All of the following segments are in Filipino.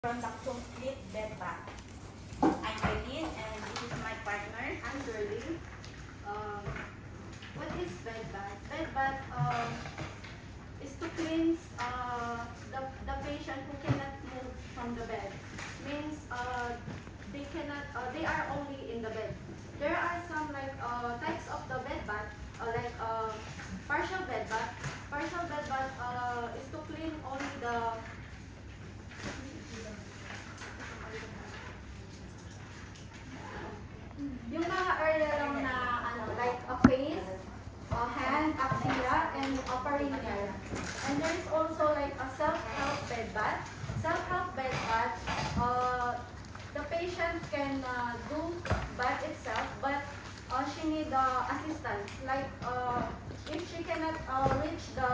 from the complete bed bath. I'm Eileen and this is my partner. I'm Girlie. What is bed bath? Bed bath is to cleanse the patient who cannot move from the bed. Means they are only in the bed. There are some types of the bed bath, partial bed bath. Partial bed bath is to clean only yung mga area lang na like a face, a hand, axilla, and a perineum. And there is also like a self-help bed bath. Self-help bed bath, the patient can do bath itself, but she need assistance. Like if she cannot reach the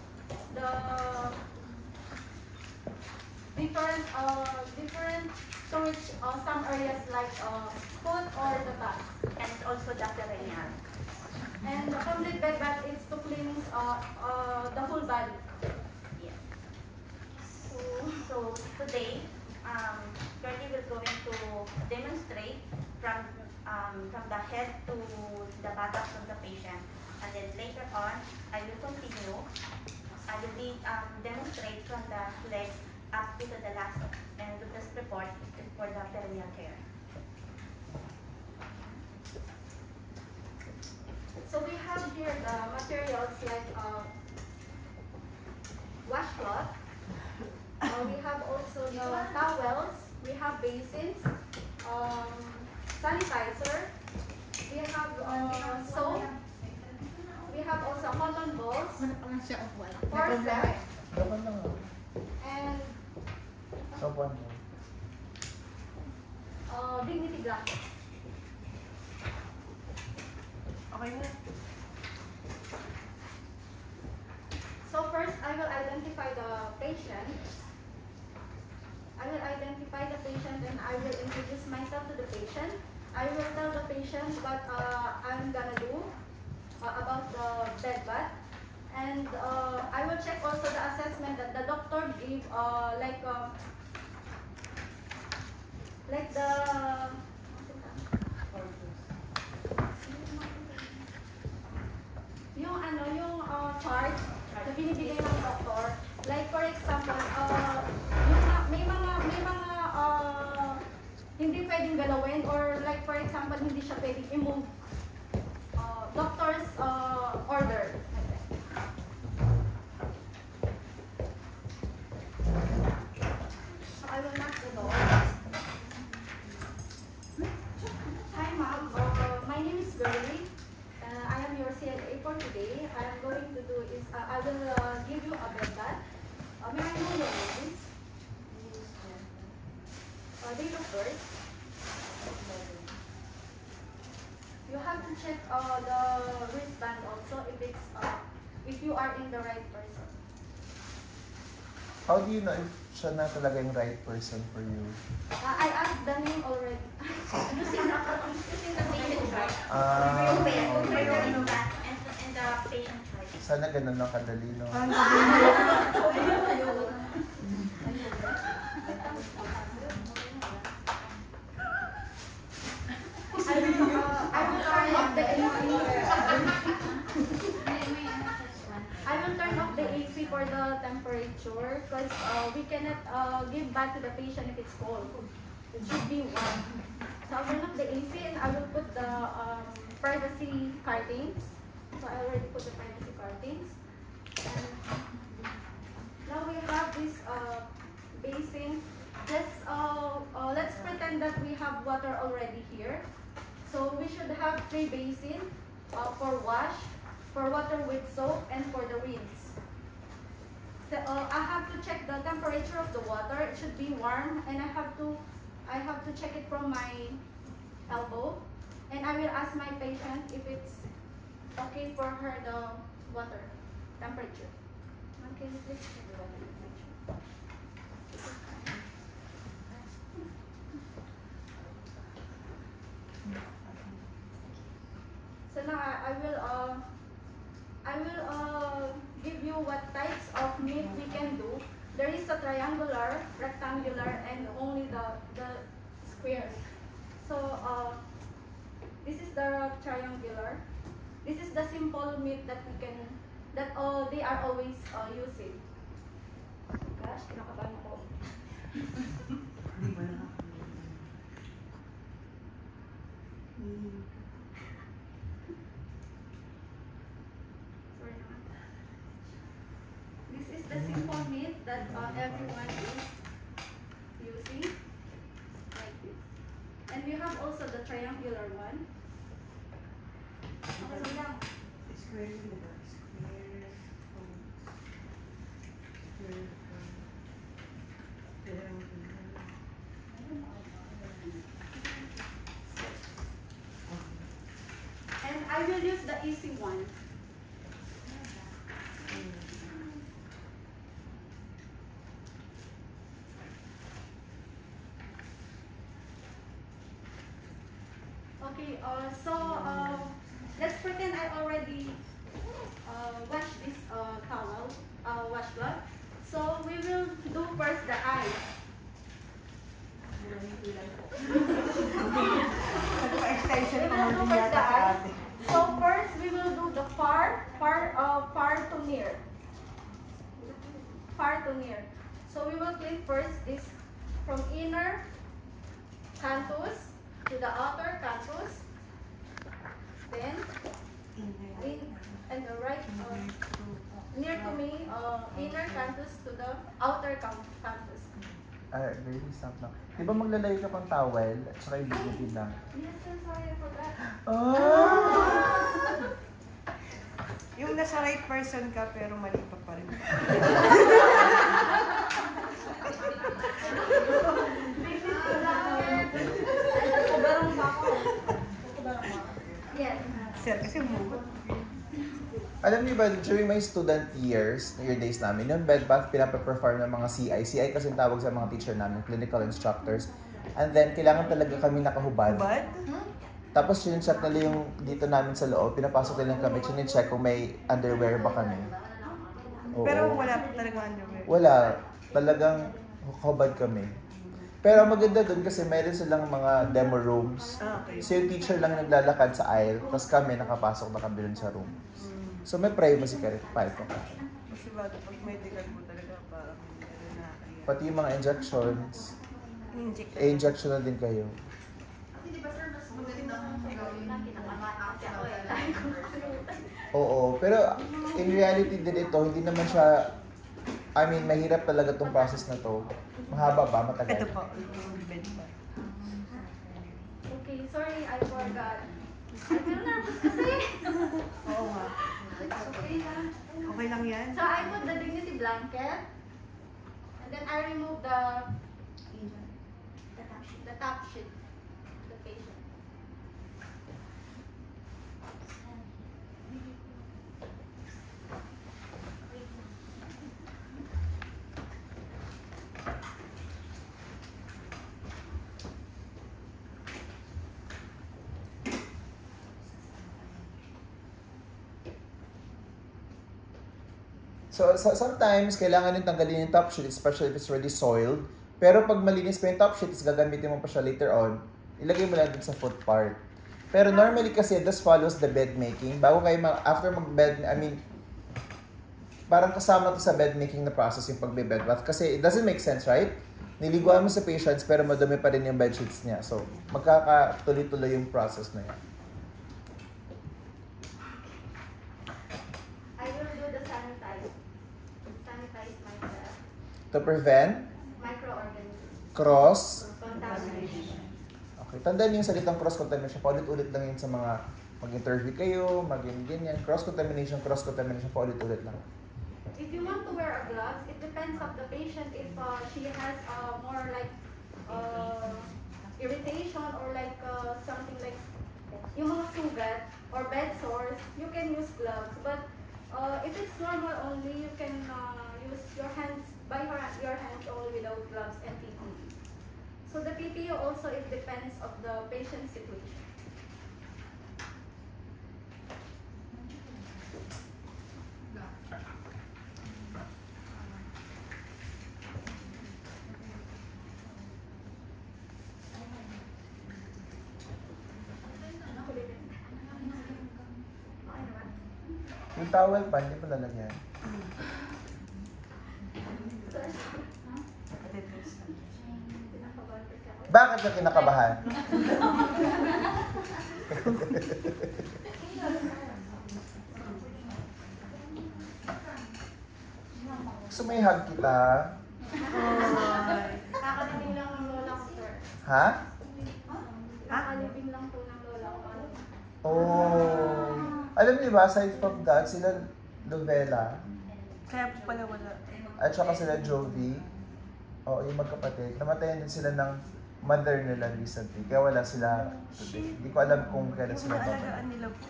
different to reach some areas like foot or the back. And also the perineum. And the complete bed bath is to cleanse the whole body. Yeah. So today, Gertie will going to demonstrate from the head to the buttocks of the patient, and then later on I will continue. I will be demonstrate from the legs up to the last, and to this report is for the perineal care. So we have here the materials like washcloth. We have also the towels. We have basins, sanitizer. We have soap. We have also cotton balls, forceps, and dignity glasses. Okay na. So first, I will identify the patient. And I will introduce myself to the patient. I will tell the patient what I'm gonna do about the bed bath. And I will check also the assessment that the doctor gave, like the yung chart na binibigay ng doctor. Like for example, may mga hindi pwedeng galawin, or like for example hindi siya pwedeng i-move. Doctor's order. So I will knock the door. Hi ma'am, my name is Girlie. I am your CNA for today. I am going to do is I will give you a bed bath. May I know your name, please? Date of birth. You have to check the wristband also if you are in the right person. How do you know if siya na talaga yung right person for you? I asked the name already. Using the patient chart. And the patient chart. Sana ganun lang kadali, no? I will turn off the AC for the temperature because we cannot give back to the patient if it's cold. It should be warm. So I will turn off the AC and I will put the privacy curtains. So I already put the privacy curtains. And now we have this basin. Let's pretend that we have water already here. So we should have 3 basins for wash, for water with soap, and for the rinse. So I have to check the temperature of the water. It should be warm, and I have to check it from my elbow. And I will ask my patient if it's okay for her the water temperature. Okay, please check the water temperature. So now I will give you what types of meat we can do. there is a triangular, rectangular, and only the squares. So this is the triangular. This is the simple meat that we can, that they are always using. Gosh, kinakabahan ako. Sorry naman. This is the simple meat that everyone is using, like this. And we have also the triangular one. Okay lang. And I will use the easy one. Okay, let's pretend I already washed this towel, washcloth. So we will do first the eyes. We will do first the eyes. So first we will do the far to near. Far to near. So we will click first this from inner canthus to the outer canthus. Then in and the right near to me inner canthus to the outer canthus. Really stop na. Di ba maglalayo ka pang towel at saka ibigin lang? Yes, sir, sorry, I forgot. Oh! Yung nasa right person ka pero mali pa rin. Yes. Sir, kasi mugot. Alam niyo ba, during my student years, your days namin, yung bed bath, pinapaperform ng mga CI. CI kasi tawag sa mga teacher namin, clinical instructors. And then, kailangan talaga kami nakahubad. Hubad? Tapos, check nila yung dito namin sa loob, pinapasok nila kami, check kung may underwear ba kami. Oo. Pero wala pa talaga underwear. Wala. Talagang hubad kami. Pero maganda dun kasi meron silang mga demo rooms. Okay. So yung teacher lang naglalakad sa aisle, tapos kami nakapasok na kami dun sa room. So may privacy ka rin, kahit pa. Kasi bago pag medical mo talaga parang nakakaya. Pati yung mga injections, Inject. injection na din kayo. Oo, pero in reality din ito, hindi naman siya, I mean, mahirap talaga tong process na to. Mahaba ba? Matagal? Ito po, yung bed ba? Okay, sorry, I forgot. I feel nervous kasi. Oo nga. Okay lang. Okay lang yan? So I put the dignity blanket, and then I remove the top sheet, the patient. So, sometimes, kailangan yung tanggalin yung top sheet, especially if it's already soiled. Pero pag malinis pa yung top sheet, is gagamitin mo pa siya later on, ilagay mo lang dun sa foot part. Pero normally kasi, this follows the bed making. Bago kayo, after mag-bed, I mean, parang kasama to sa bed making na process yung pagbe-bed bath. Kasi it doesn't make sense, right? Niliguan mo sa patients, pero madumi pa rin yung bed sheets niya. So, magkakatuloy-tuloy yung process na yan. I will do the sanitize myself. To prevent Microorganisms. cross. Contamination. Okay, tandaan yung salitang cross-contamination. Paulit-ulit lang yun sa mga mag-interview kayo, maging ganyan. Cross-contamination, paulit-ulit lang. If you want to wear a gloves, it depends of the patient if she has more like irritation or like something like yung mga sugat or bed sores, you can use gloves. But if it's normal only, you can use your hands your hands only without gloves and PPE. So the PPE also, it depends of the patient's situation. Yung towel pa, hindi mo lalagyan. Sir, Bakit ka kinakabahan? Gusto mo i-hug kita? kakalibing lang ng lola ko, sir. Ha? Kakalibing lang po ng lola ko. Oh. Alam niyo ba, aside from that, sila Lovella, Kaya pala wala. at saka sila Jovi, yung magkapatid, namatayan din sila ng mother nila recently. Kaya wala sila today. Hindi ko alam kung kailan Yung sila naalagaan babalik. nila po.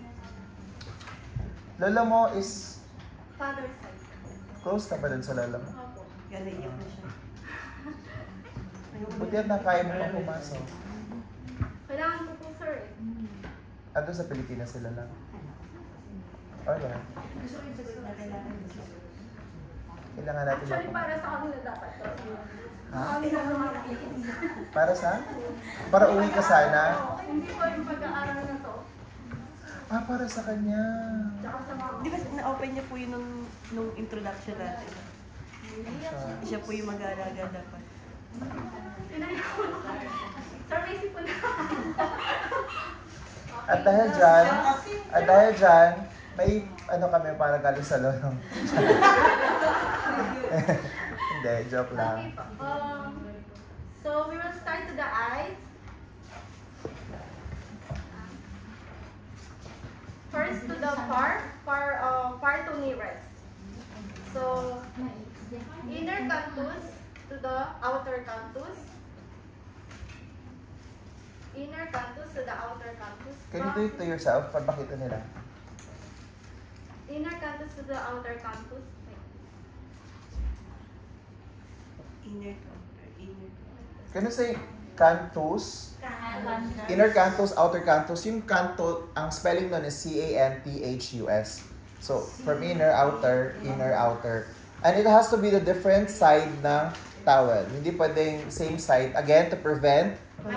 Lola mo is Father's side. close ka ba dun sa lola mo? Opo. Yan, naiyak na siya. Buti at nakaya mo pang pumasok. Kailangan ko po, sir. eh. Ando sa Pilipinas sila lang. Alright. Kailangan natin Actually, mapag- para sa kanila dapat to. Ha? Kanila naman. Para sa? Para uwi ka sana? Hindi po yung pag-aaral na to. Para sa kanya. Tsaka sa mga... Di ba na-open niya po yun nung introduction natin? Siya po yung mag-aalaga dapat. Sir, may sipon na. At dahil dyan, may kami para galing sa lolo. Hindi, joke Okay lang. po. So, we will start to the eyes. First to the far to nearest. So, inner canthus to the outer canthus. Inner canthus to the outer canthus. Can you do it to yourself para makita nila? Inner canthus to the outer canthus. Inner counter, inner counter. Can you say canthus? Inner canthus, outer canthus. Yung canto, ang spelling nun is C-A-N-T-H-U-S. So, from inner, outer. And it has to be the different side ng towel. Hindi pwedeng same side. Again, to prevent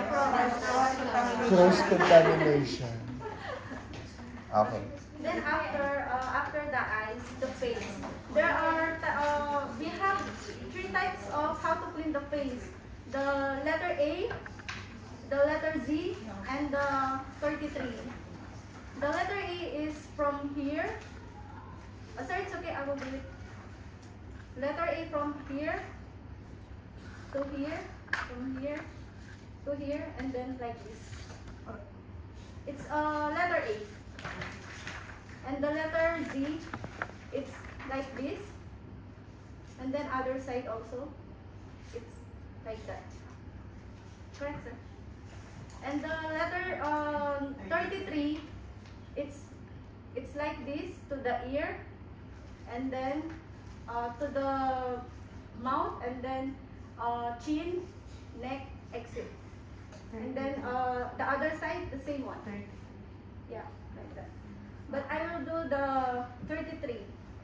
cross-contamination. Okay. Then after the eyes, the face. There are we have 3 types of how to clean the face. The letter A, the letter Z, and the 33. The letter A is from here. Sir, it's okay. I will do it. Letter A from here to here, from here to here, and then like this. It's letter A. And the letter Z, it's like this. And then other side also, it's like that. Correct, sir? And the letter 33, it's like this to the ear, and then to the mouth, and then chin, neck, exit. And then the other side, the same one. Yeah, like that. But I will do the 33.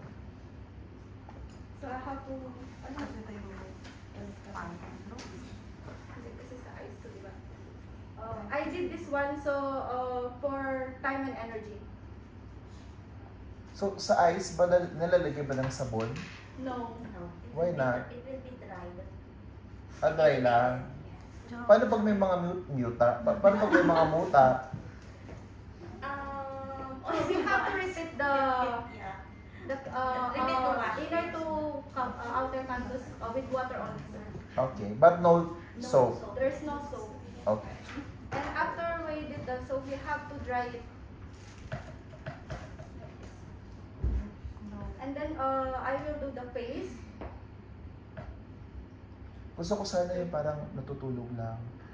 So I have to, this is the eyes too, diba? I did this one so for time and energy. So, sa eyes, ba nilalagay ba ng sabon? No. Why not? It will be dried. Dry lang. Paano pag may mga muta? Paano pag may mga muta? We have to repeat the Yeah. inner to outer canthus with water on it, sir. Okay, but no soap. There's no soap. Okay. And after we did the soap, we have to dry it. And then I will do the face. Gusto ko sana yung parang natutulog lang.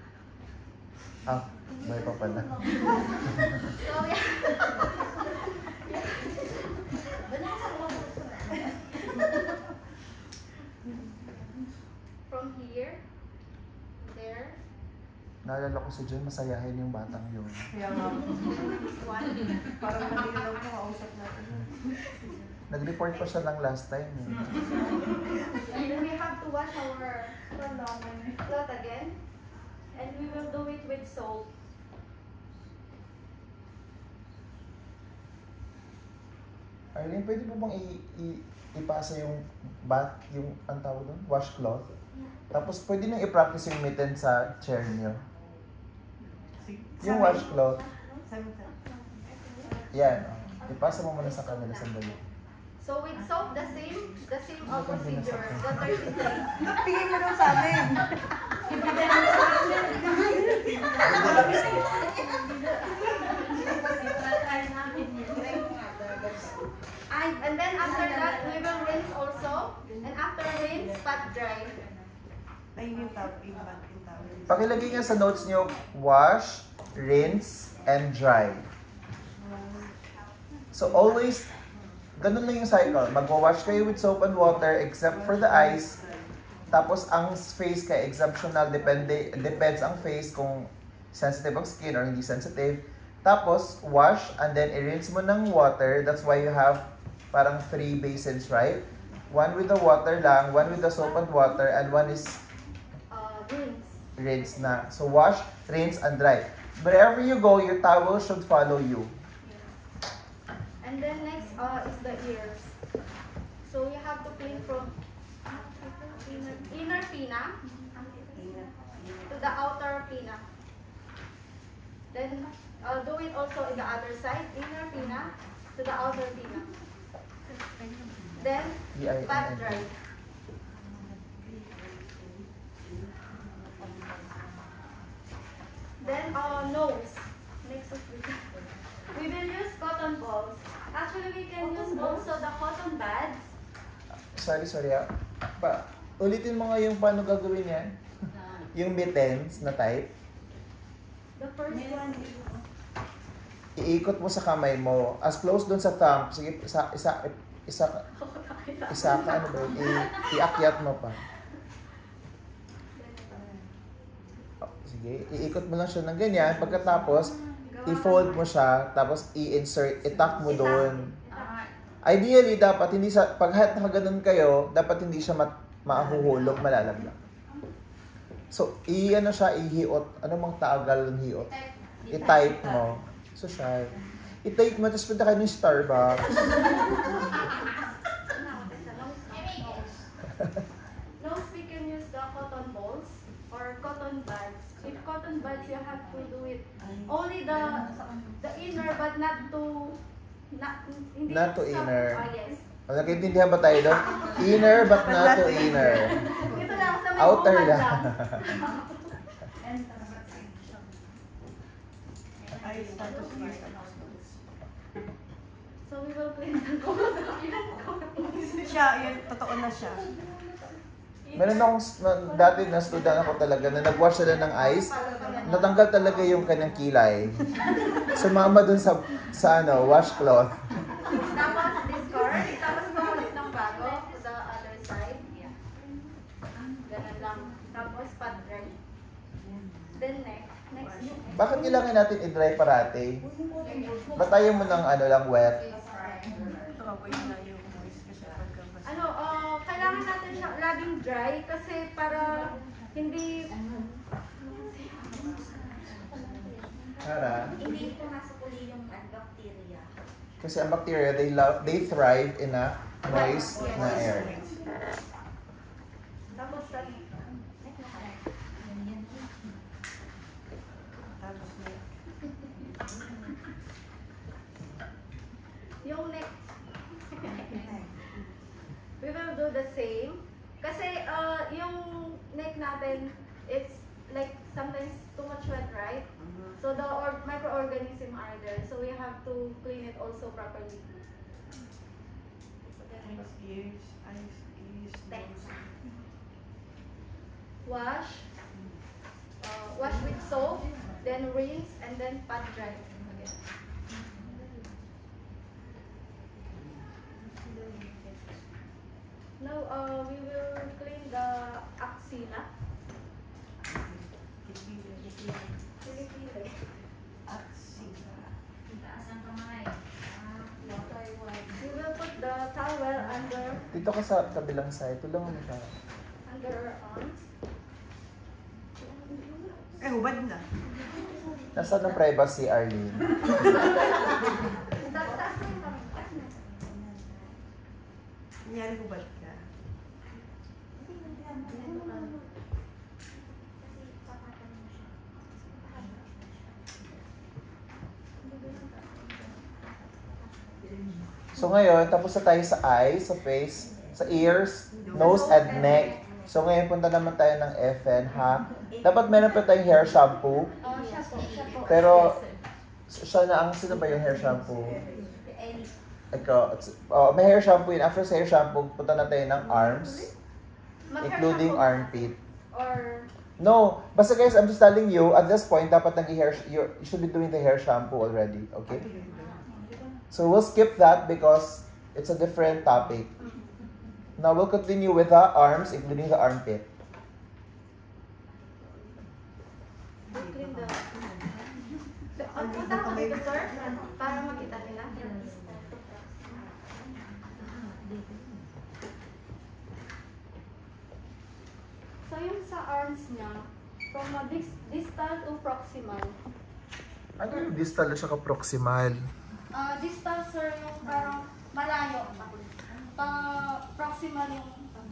May pa pala. So yeah. From here, there, Naalala ko si John, masayahin yung batang yun. Kaya nga, this one. parang kanina lang po kausap natin. Nag-report pa siya ng last time. And then we have to wash our cloth again. And we will do it with soap. Arlene, pwede po bang ipasa yung ang tawag doon? Washcloth? Tapos pwede nyo i-practice yung mitten sa chair nyo. Yung washcloth. Yan. Ipasa mo muna sa kanila sandali. So with soap, the same procedure. The 30 day. Tingin mo daw sa amin. And then after that, we will rinse also. And after rinse, pat dry. Ayun yung tawag. Pakilagay nga sa notes nyo, wash, rinse, and dry. So always, ganun lang yung cycle. Magwa-wash kayo with soap and water except for the eyes. Tapos ang face kay exceptional, depends ang face kung sensitive ang skin or hindi sensitive. Tapos wash and then i-rinse mo ng water. That's why you have parang 3 basins, right? One with the water lang, one with the soap and water, and one is rinse na. So wash, rinse, and dry. Wherever you go, your towel should follow you. And then next is the ears. So you have to clean from inner pinna to the outer pinna. Then do it also in the other side, inner pinna to the outer pinna. Then pat dry. Then nose. Next we will use cotton balls. Actually, we can use also the cotton buds. Sorry ulitin mo nga yung paano gagawin yan. Yung mittens na type. The first one is Iikot mo sa kamay mo. As close dun sa thumb. Sige, isa ka, ano ba yun? Iakyat mo pa. Sige, iikot mo lang siya ng ganyan. Pagkatapos, i-fold mo siya. Tapos, i-insert, i-tuck mo doon. Ideally, dapat hindi siya, pag nakaganon kayo, dapat hindi siya mahuhulog, malalaglag. So, i-ano siya, i-hiot. Ano mang taagal ng hiot? I-type mo. So, siya. I-type mo, tapos punta kayo ng Starbucks. nose, we can use the cotton balls or cotton buds. With cotton buds, you have to do it only the inner, but not to inner. Yes. Nagkaintindihan ba tayo doon? Inner but not to inner. Ito lang sa may Outer bungad lang. So we will clean the nose. Siya, yun, totoo na siya. Meron akong, dati na student ako talaga na nag-wash sila ng eyes, natanggal talaga yung kanyang kilay. Sumama dun sa washcloth. Tapos discard, tapos paulit ng bago to the other side. Ganun lang. Tapos pat dry. Then next. Bakit kailangan natin i-dry parati? Batayan mo ng lang wet. Ito ako yun na yung voice kasi pagkabasa. Kailangan natin siya laging dry kasi para hindi Hindi po nasa uli yung bacteria. Kasi ang bacteria, they thrive in a moist na air. tapos Tapos may yung neck. We will do the same. Kasi yung neck natin is like sometimes too much wet, right? So the microorganism are there. So we have to clean it also properly. ears, nose. Wash. Wash with soap, then rinse, and then pat dry again. Now we will clean the axilla. We will put the towel under Dito ka sa kabilang side, tulungan mo siya. her arms. Hubad na. Nasaan ang privacy, Arlene? Taas na yung kamay. So ngayon, tapos na tayo sa eyes, sa face, sa ears, nose, and neck. So ngayon, punta naman tayo ng FN, ha? Dapat meron pa tayong hair shampoo. Siya po. Pero, siya na ang, sino ba yung hair shampoo? Ikaw, may hair shampoo yun. After sa hair shampoo, punta na tayo ng arms, including armpit. Or, No, basta guys, I'm just telling you, at this point, dapat nag-hair, you should be doing the hair shampoo already, okay? So we'll skip that because it's a different topic. Now we'll continue with the arms, including the armpit. clean the... Punta ko dito, sir, para makita nila. So yung sa arms niya, from distal to proximal. Ano yung distal at saka proximal? Distal, sir, yung parang malayo. Proximal yung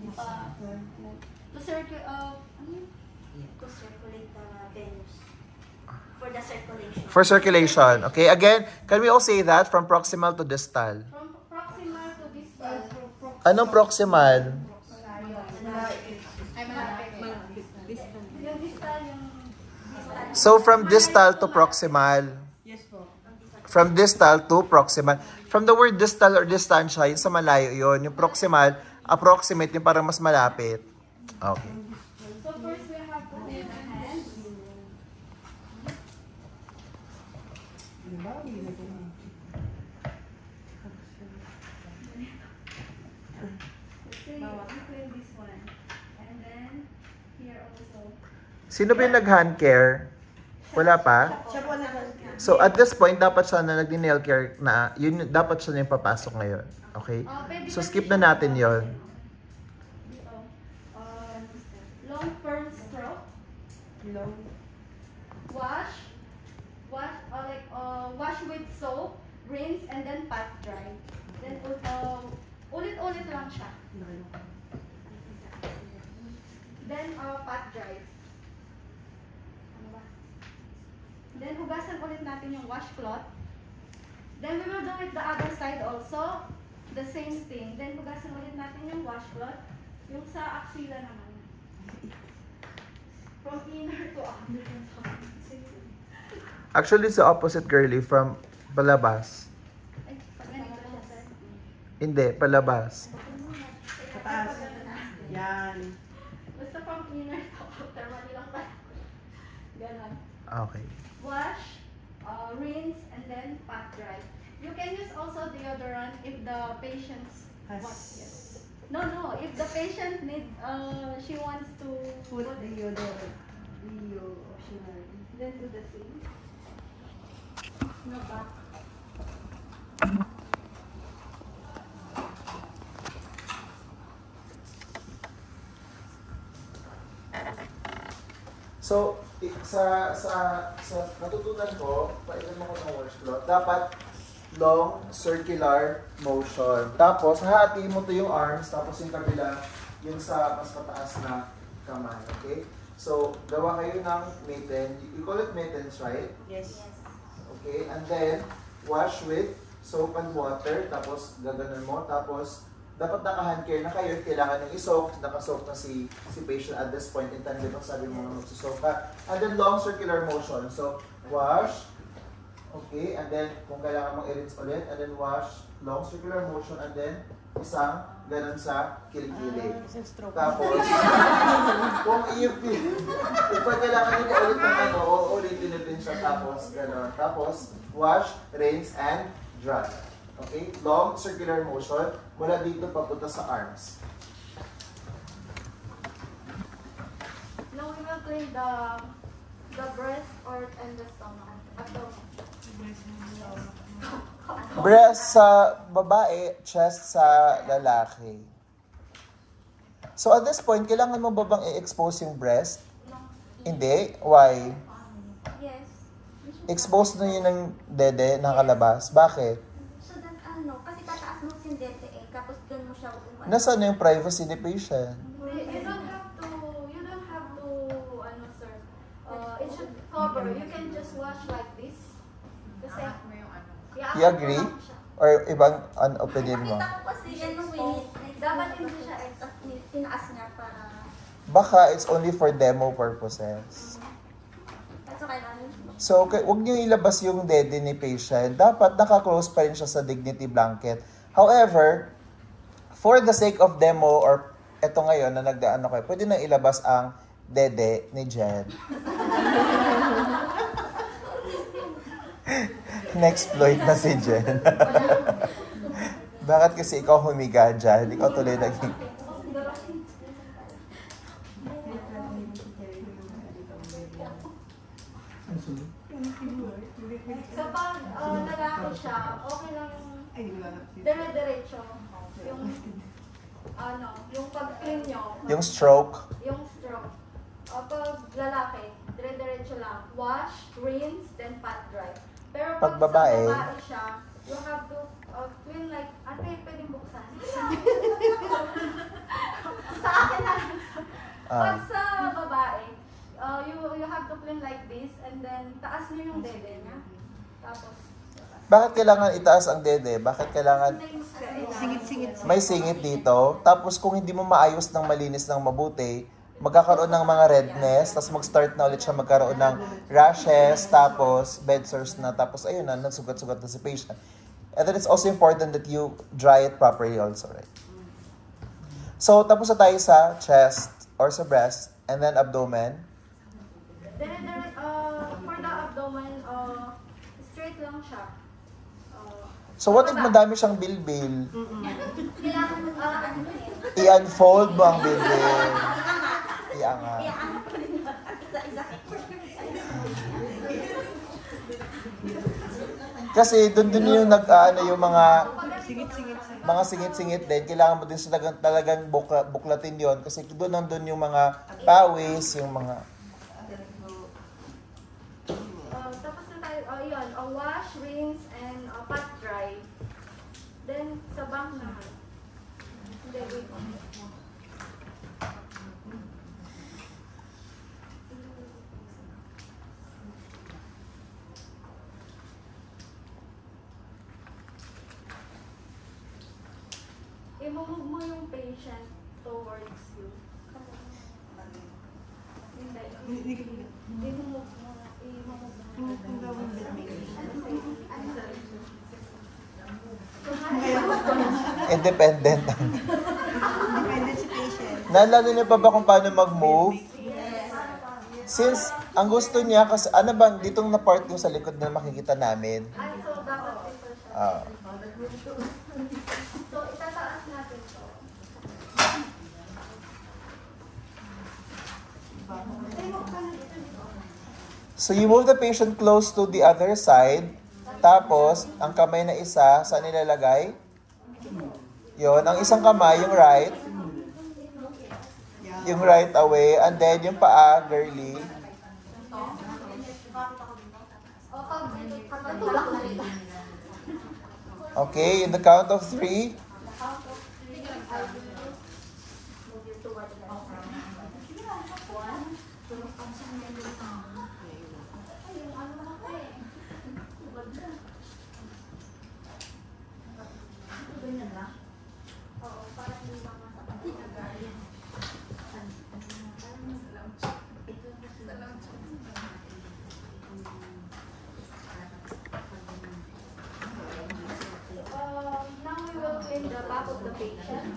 to circulate, ano yun? To circulate the veins. For the circulation. For circulation, okay? Again, can we all say that from proximal to distal? From proximal to distal. Anong proximal? Ay, malapit. Yung distal, yung distal. So from distal to proximal. Yes po. From distal to proximal. From the word distal or distansya, yun sa malayo yun. Yung proximal, approximate, yung parang mas malapit. Okay. So first we have to hold the hands. Say, you clean this one. And then, here also. Sino ba yung nag-hand care? Wala pa? Siya po na So at this point, dapat siya na nag-nail care na, yun, dapat siya na yung papasok ngayon. Okay? So skip na natin yon. Dito. Long firm stroke. Long. Wash. Wash with soap, rinse, and then pat dry. Then ulit-ulit lang siya. Then pat dry. Ano ba? Then hugasan ulit natin yung washcloth. Then we will do it the other side also. The same thing. Then hugasan ulit natin yung washcloth. Yung sa axilla naman. From inner to outer. Actually, it's the opposite, girly, from palabas. Ay, pag ganito siya, sir. Hindi, palabas. Pataas. Yan. Basta from inner to outer, mali lang pa. Ganon. Okay. Wash, rinse, and then pat dry. You can use also deodorant if the patient's Has No, if the patient she wants to put the deodorant. Optional. then do the same. No ba? So, sa natutunan ko, pailan mo ko ng washcloth, dapat long circular motion. Tapos, hahatiin mo to yung arms, tapos yung kabila, yung sa mas mataas na kamay. Okay? So, gawa kayo ng mitten. You call it mittens, right? Yes. Okay? And then, wash with soap and water. Tapos, gaganon mo. Tapos, dapat naka-hand care na kayo if kailangan yung isoak. Naka-soak na si patient at this point in time. Di ba sabi mo na magsusoak ka? And then, long circular motion. So, wash. Okay, and then kung kailangan mong i-rinse ulit, and then wash, long circular motion, and then isang ganun sa kilikili. Tapos, kung if kailangan nyo ulit ng ano, ulitin nyo din siya, tapos ganun. Tapos, wash, rinse, and dry. Okay, long circular motion, mula dito papunta sa arms. Now we will clean the breast or and the stomach. Abdomen. Breast sa babae, chest sa lalaki. So at this point, kailangan mo ba bang i-expose yung breast? Hindi? Why? Yes. Expose na yun ng dede, nakalabas. Bakit? So that kasi tataas mo yung dete tapos doon mo siya umano. Nasaan na yung privacy ni patient? You don't have to, sir. It should cover. You can just wash like this. Kasi, You agree? Or ibang opinion mo? Nakita ko kasi Genuine. Dapat hindi siya tinaas niya para... Baka it's only for demo purposes. Kaso kailangan. So, huwag niyo ilabas yung dede ni patient. Dapat naka-close pa rin siya sa dignity blanket. However, for the sake of demo or eto ngayon na nagdaan ako, pwede nang ilabas ang dede ni Jen. Na-exploit na si Jen. Bakit kasi ikaw humiga dyan? Ikaw tuloy naging... So pag nagako siya, okay lang dire-diretso. Yung pag-clean nyo. Yung stroke. Yung stroke. Pag lalaki, dire-diretso lang. Wash, rinse, then pat dry. Pero Pag pag babae, sa babae siya, you have to clean like, ate, pwedeng buksan. Sa akin na. Pag sa babae, you have to clean like this and then taas niyo yung dede niya. Tapos, bakit kailangan itaas ang dede? Bakit kailangan Singit-singit. may singit dito? Tapos kung hindi mo maayos ng malinis ng mabuti, magkakaroon ng mga redness, tapos mag-start na ulit siya magkaroon ng rashes, tapos bed sores na, tapos ayun na, nagsugat-sugat na si patient. And then it's also important that you dry it properly also, right? So, tapos na tayo sa chest or sa breast, and then abdomen. for the abdomen, straight lang siya. So, what if madami siyang bilbil? Kailangan, I-unfold mo ang bilbil. Iangat. Kasi doon yung yung mga singit-singit din. Kailangan mo din sa talagang buklatin yon kasi doon nandun yung mga pawis, yung mga... tapos na tayo, yun, wash, rinse, and pat dry. Then, sa bank naman. Hindi, wait. I-move mo yung patient towards you. Hindi mo Independent. Depende si patient. Naalala niyo pa ba kung paano mag-move? Since ang gusto niya, kasi ano bang ditong na part yung sa likod na makikita namin? so dapat ito siya. So, itataas natin to. So you move the patient close to the other side. Tapos, ang kamay na isa, saan nilalagay? Yon, ang isang kamay, yung right. Yung right away. And then, yung paa, girly. Okay, in the count of 3. Now we will clean the back of the patient.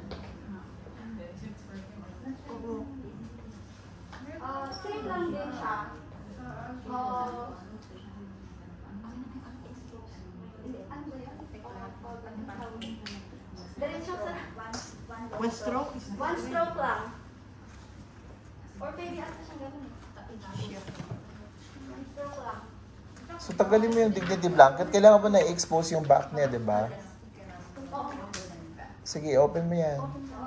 Same lang din siya. Diretso sa One stroke? one stroke lang. Or pwede ata siyang ganun. One stroke lang. So tanggalin mo yung dignity blanket. Kailangan ba na-expose yung back niya, di ba? Sige, open mo yan.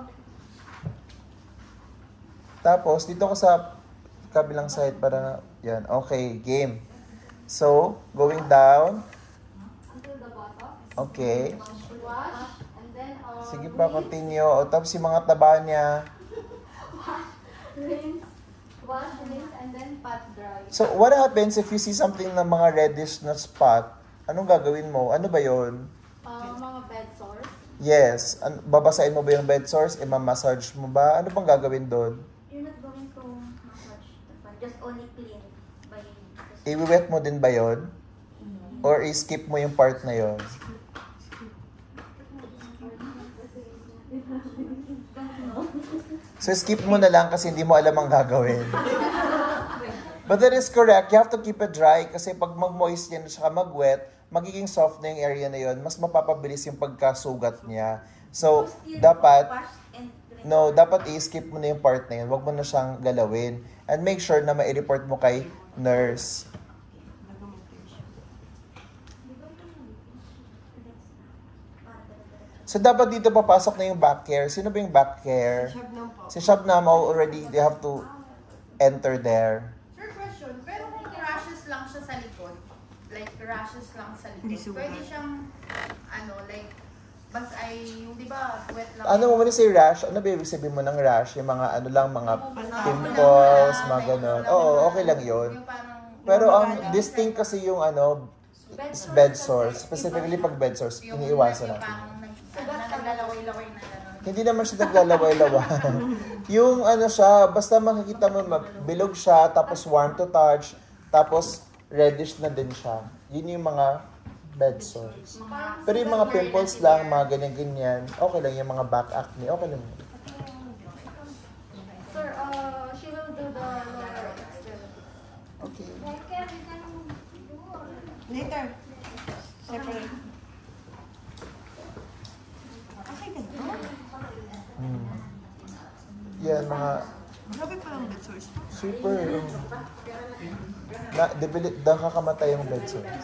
Tapos, dito ko sa kabilang side para, yan, okay, game. So, going down. Until the bottom. Okay. Wash. And then, Sige pa, continue. O, tapos yung mga taba niya. rinse. Wash, rinse, and then pat dry. So, what happens if you see something na mga reddish na spot? Anong gagawin mo? Ano ba yon? Mga bed sores. Yes. Babasahin mo ba yung bed sores? I-massage mo ba? Ano bang gagawin doon? You're not going to massage the one, just only clean by I-wet mo din ba yon? Or i-skip mo yung part na yon? So skip mo na lang kasi hindi mo alam ang gagawin. But that is correct. You have to keep it dry kasi pag mag-moist yan at saka mag-wet, magiging soft na yung area na yon, mas mapapabilis yung pagkasugat niya. So, dapat, wash and rinse. no, dapat i-skip mo na yung part na yun. Huwag mo na siyang galawin. And make sure na ma-report mo kay nurse. So, dapat dito papasok na yung back care. Sino ba yung back care? Shabnam po. Si Shabnam already, they have to enter there. Sir, question. Pero kung rashes lang siya sa likod, like rashes lang sa Hindi likod, sugat. pwede siyang, like, bas ay, yung di ba, wet lang. Ano mo muna say rash? Ano ba ibig sabihin mo ng rash? Yung mga ano lang, mga pimples, mga ganon. Oo, okay lang yun. Yung parang, Pero ang distinct kasi yung bed sores. Specifically pag bed sores, iniiwasan yung natin. parang naglalaway-laway na gano'n. Hindi naman siya naglalaway-lawan. Yung siya, basta makikita mo, bilog siya, tapos warm to touch, tapos reddish na din siya. Yun yung mga bed sores. Pero yung mga pimples lang, mga ganyan-ganyan, okay lang. Yung mga back acne, okay lang. Sir, she will do the lower extremities. Okay. Later. Separate. Okay, ganito. Yan, mga Grabe pa ang bed sores po. super, nakakamatay yung bed sores.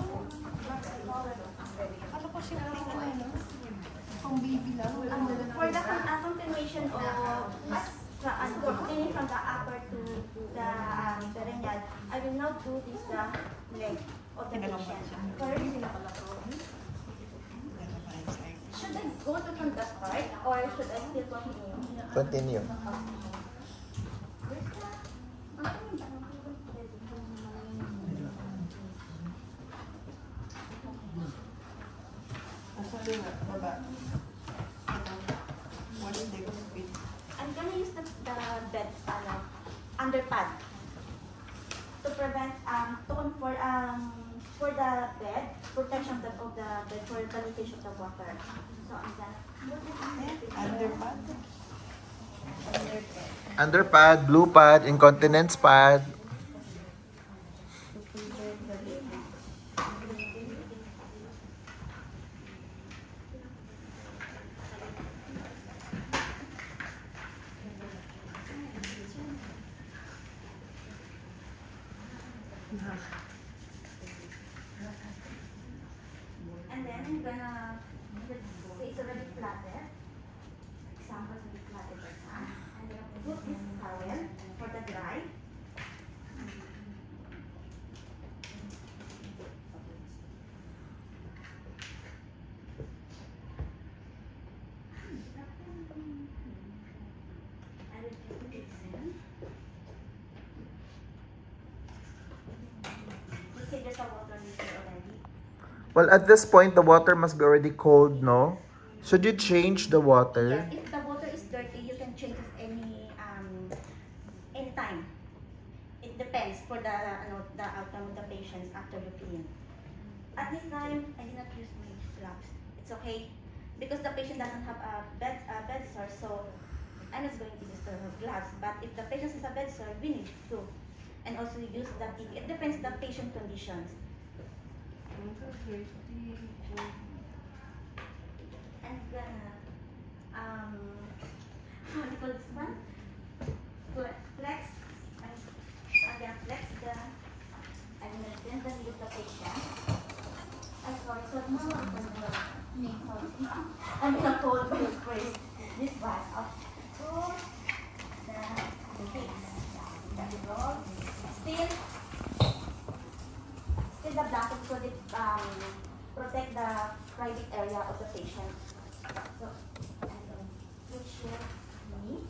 Ano po simple na pang baby lang. For the continuation of continuing from the upper to the perineal, I will now do this the leg of the patient. First, should I go to from the start or should I still continue? Continue. Sabi nga, baba. Ito. Wash leg of feet. I'm gonna use the bed under pad to prevent for the bed protection of the bed for the leakage of the water. So I'm gonna Underpad. Underpad, blue pad, incontinence pad. And then I'm gonna, let's say it's already platted. Example, it's already platted right now. And then I'm gonna put this towel for the dry. I will put this in. You see there's a water leaker already. Well, at this point, the water must be already cold, no? Should you change the water? Yes, if the water is dirty, you can change it any time. It depends for the outcome of the patients after you clean. At this time, I did not use my gloves. It's okay because the patient doesn't have a bed sore, so I'm not going to use the gloves. But if the patient has a bed sore, we need to, and also use the PP. It depends the patient conditions. I'm gonna what do you call this one? Flex. I'm gonna flex the. I'm gonna bend the knee of the patient. I'm sorry, so I'm gonna hold my first this one up to the face. Still the blanket so it protect the private area of the patient. So I'm gonna switch your knee.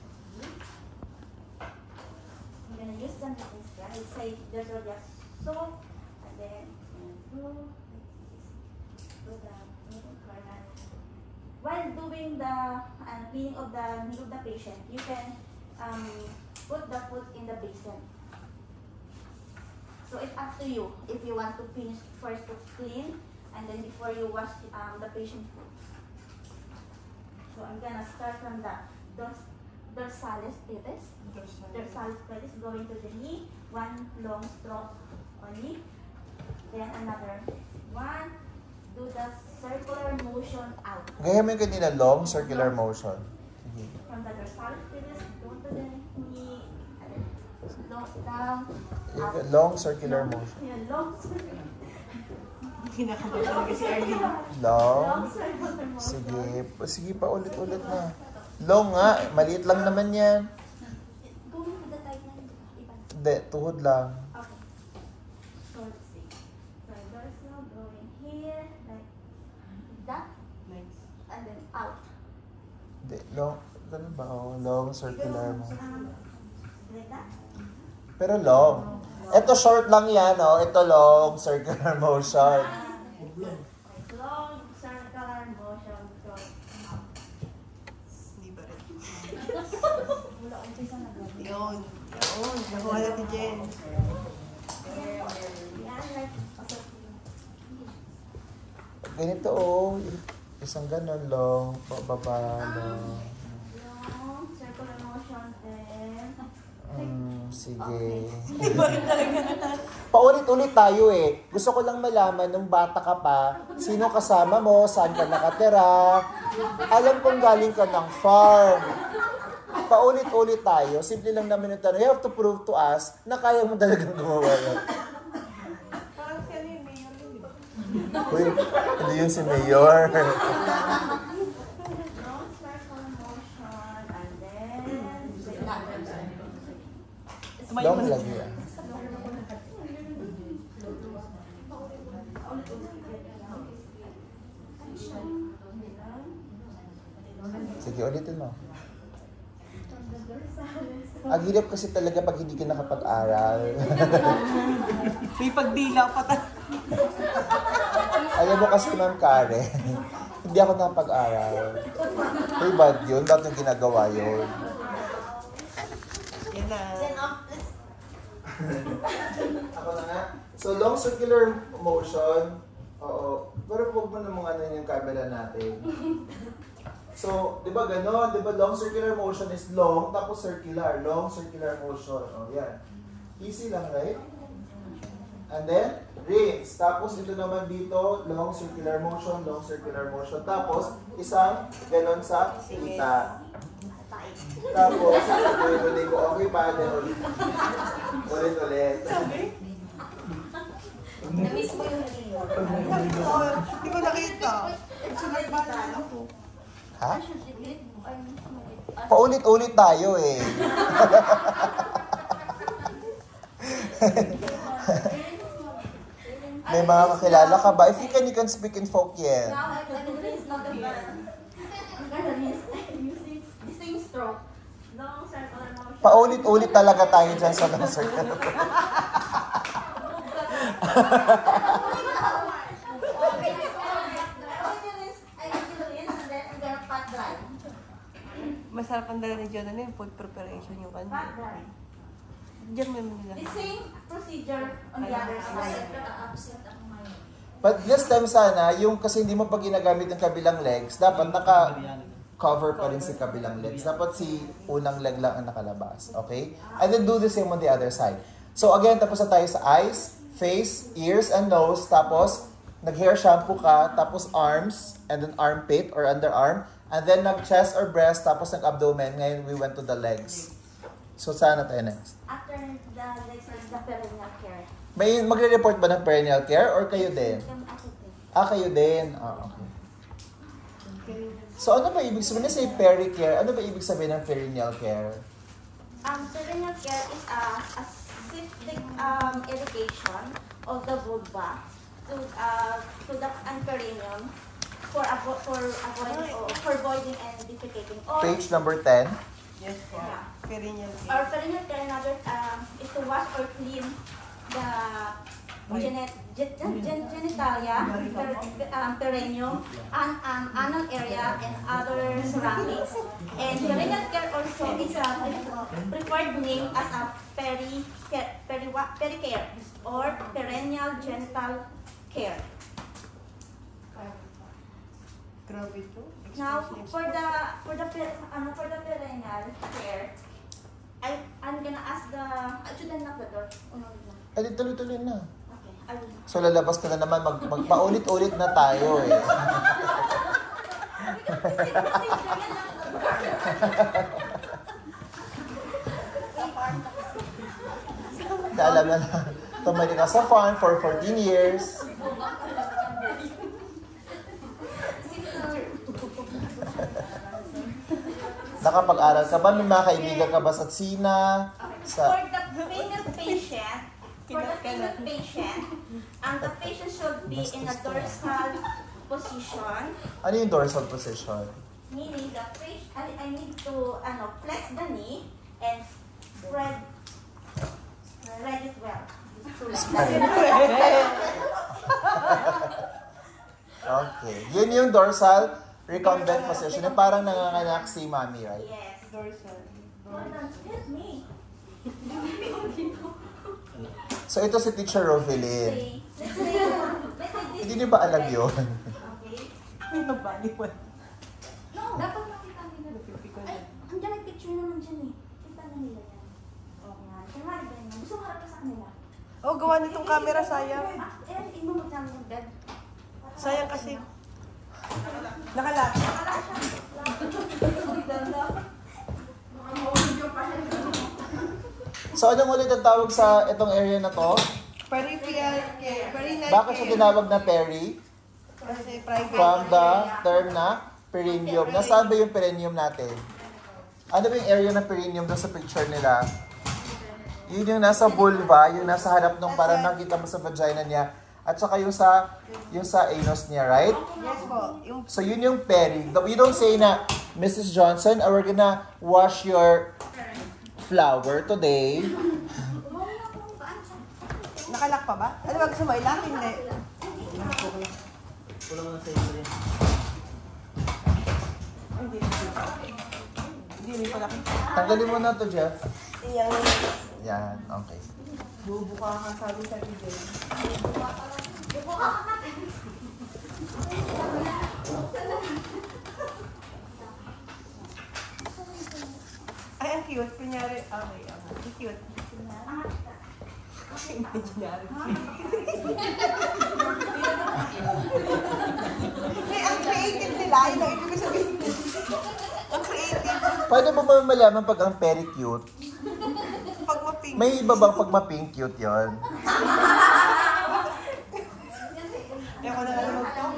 I'm gonna use the knee instead. Let's say there's already a soap, and then go like this. to the corner. While doing the cleaning of the knee of the patient, you can put the foot in the basin. So it's up to you if you want to finish first to clean and then before you wash the patient's foot. So I'm gonna start from the dorsalis pelvis. Dorsalis pelvis going to the knee, one long stroke only. Then another one, do the circular motion out. Gaya mo yung kanina, long circular motion. Sige. From the dorsalis pelvis, go to the knee, and then down, out. Long circular motion. Yeah, long circular. Kinakabahan talaga si Arlene. Long. Long circular motion. Sige. Sige pa, ulit-ulit na. Long nga. Maliit lang naman yan. Going with the tight line. Iba. Hindi, tuhod lang. Okay. So let's see. So dorsal going here, like that, Nice. and then out. Hindi, long. Ganun ba? Oh, long circular motion. Like that. Pero long. Ito short lang yan, oh. Ito long circular motion. Long circular motion. So out. Hindi ba rin? Wala umpisa na gawin. Yun. Yun. Nakuha natin Jen. Yan, like, Ganito, oh. Isang ganun, long. Bababa, long. long circular motion and Sige. Hindi ba rin talaga? Paulit-ulit tayo eh. Gusto ko lang malaman nung bata ka pa, sino kasama mo, saan ka nakatira. Alam kong galing ka ng farm. Paulit-ulit tayo. Simple lang naman yung tanong. You have to prove to us na kaya mo talagang gumawa yan. Parang si ano yung mayor yun, di ba? Uy, hindi yun si Mayor. long circular motion and then Long lagi yan. Sige, ulitin mo. Ang hirap kasi talaga pag hindi ka nakapag-aral. May pagdila pa tayo. Alam mo kasi, Ma'am Karen, hindi ako nakapag-aral. Uy, bad yun. Ba't yung ginagawa yun? Yan na. Ako na nga. So, long circular motion. Oo. Pero huwag mo namang ano yung camera natin. So, di ba gano'n? Di ba long circular motion is long, tapos circular. Long circular motion. O, yan. Easy lang, right? And then, rinse. Tapos ito naman dito, long circular motion, long circular motion. Tapos, isang ganon sa kita. Tapos, ulit ko, okay pa, then ulit. na-miss mo yung video. Hindi ko nakita. Sunod ba na ako? Ha? Paulit-ulit tayo eh. May mga kakilala ka ba? If you can speak in folk yan. Now I'm gonna rinse not the bad. I'm gonna rinse using the same stroke. Long circular motion. Paulit-ulit talaga tayo dyan sa long circular. Masarap ang dala ni John ano yung food preparation yung Pat kanya. dry. Diyan may nila. The same procedure on the other side. But this time sana, yung kasi hindi mo pa ginagamit yung kabilang legs, dapat naka-cover pa rin si kabilang legs. Dapat si unang leg lang ang nakalabas. Okay? And then do the same on the other side. So again, tapos na tayo sa eyes, face, ears, and nose. Tapos, nag-hair shampoo ka. Tapos arms, and then armpit or underarm. And then nag-chest or breast, tapos nag-abdomen. Ngayon, we went to the legs. So, saan na tayo next? After the legs is the perineal care. May magre-report ba ng perineal care or kayo din? Kayo din. Okay. So, ano ba ibig sabihin? Say peri-care, ano ba ibig sabihin ng perineal care? Perineal care is a septic irrigation of the vulva to the perineum for voiding and defecating. Or, Page number 10. Yes po. Yeah. Perineal Our care. perineal care another is to wash or clean the genitalia, perineum, anal area, and other surroundings. And perineal care also is a preferred name as a pericare or perennial genital care. Grabe to. Now, for the perennial care, I'm gonna ask the should I knock the door? Ay, tuloy-tuloy na. Okay, I will. So lalabas ka na naman, magpaulit-ulit na tayo eh. Alam na lang, tumali ka sa farm for 14 years. Nakapag-aral ka ba? May mga kaibigan ka ba sa Sina? For the female patient, the patient should be in a dorsal position, Ano yung dorsal position? meaning the patient, I need to flex the knee and spread it well. Okay. Yun yung dorsal recumbent position. Yung parang nanganganak si mommy, right? Yes. Dorsal. Hold on, help me. So ito si Teacher Rovelyn. Let's say this. Hindi niyo ba alam yun? Okay. May nabaliwan. No. Dapat makita nila. Napipikon Ay, na. andyan may picture naman dyan eh. Kita na nila yan. Yan. Kunwari ganyan. Gusto mo harap ka sa kanila. Oh, gawa nitong camera, sayang. Tingnan mo dyan yung bed. Sayang kasi. Nakalak. So anong ulit ang tawag sa itong area na to? Peripheral care. Perineal Bakit siya care. tinawag na peri? Kasi private. From the term na perineum. Nasaan ba yung perineum natin? Ano ba yung area ng perineum doon sa picture nila? Yun yung nasa vulva, yung nasa harap nung parang nakita mo sa vagina niya. At saka yung sa anus niya, right? Yes po. Yung So yun yung peri. You don't say na, Mrs. Johnson, we're gonna wash your flower today. nakalak pa ba? Ano ba gusto mo? Ilang? Hindi. Hindi rin pala. Tanggalin mo na to, Jeff. Iyang Yan, okay. bubuka ka sabi sa video. Ay, ang cute. Kunyari, okay, ang cute. Imaginary. Hey, ang creative nila. Yun ang ibig sabihin. Ang creative. Paano mo ba malaman pag ang peri cute? Pag mapink. May iba bang pag ma-pink cute yon? Ako na lang mag-talk.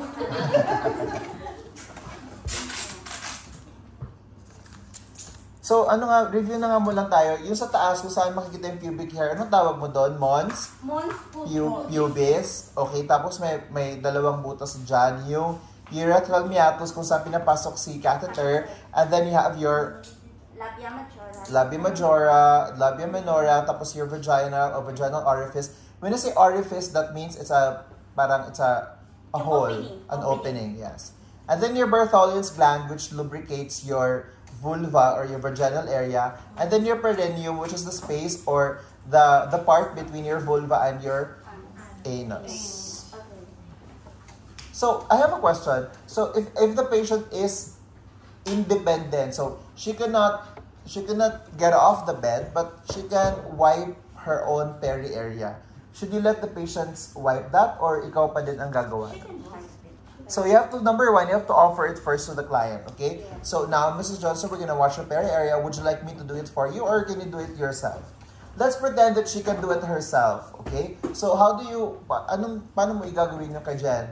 So, ano nga, review na nga muna tayo. Yung sa taas, kung saan makikita yung pubic hair, anong tawag mo doon? Mons? Mons Pubis. Okay, tapos may dalawang butas dyan. Yung urethral meatus, kung saan pinapasok si catheter. And then you have your labia majora. labia majora, labia minora, tapos your vagina or vaginal orifice. When I say orifice, that means it's a hole, an opening, yes. And then your Bartholin's gland, which lubricates your vulva or your vaginal area, and then your perineum, which is the space or the part between your vulva and your anus. Okay. So I have a question. So if the patient is independent, so she cannot get off the bed, but she can wipe her own peri area. Should you let the patients wipe that, or ikaw pa din ang gagawa? She can wipe it. So you have to, number one, you have to offer it first to the client, okay? So now, Mrs. Johnson, we're gonna wash your peri area. Would you like me to do it for you, or can you do it yourself? Let's pretend that she can do it herself, okay? So how do you, paano mo igagawin yung kay Jen?